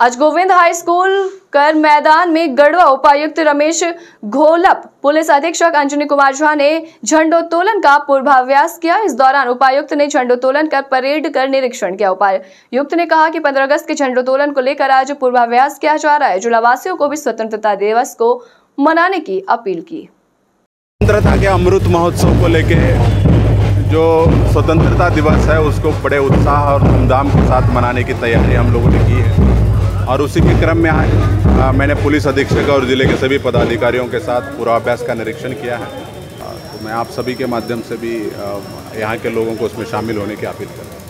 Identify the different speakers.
Speaker 1: आज Govind high school कर मैदान में गढ़वा उपायुक्त रमेश घोलप, पुलिस अधीक्षक अंजनी कुमार झा ने झंडोत्तोलन का पूर्वाभ्यास किया। इस दौरान उपायुक्त ने झंडोत्तोलन कर परेड कर निरीक्षण किया। उपायुक्त ने कहा कि 15 अगस्त के झंडोत्तोलन को लेकर आज पूर्वाभ्यास किया जा रहा है। जिलावासियों को भी स्वतंत्रता दिवस को मनाने की अपील की।
Speaker 2: स्वतंत्रता के अमृत महोत्सव को लेके जो स्वतंत्रता दिवस है उसको बड़े उत्साह और धूमधाम के साथ मनाने की तैयारी हम लोगों ने की है और उसी के क्रम में आज मैंने पुलिस अधीक्षक और ज़िले के सभी पदाधिकारियों के साथ पूर्वाभ्यास का निरीक्षण किया है। तो मैं आप सभी के माध्यम से भी यहाँ के लोगों को उसमें शामिल होने की अपील करूँ।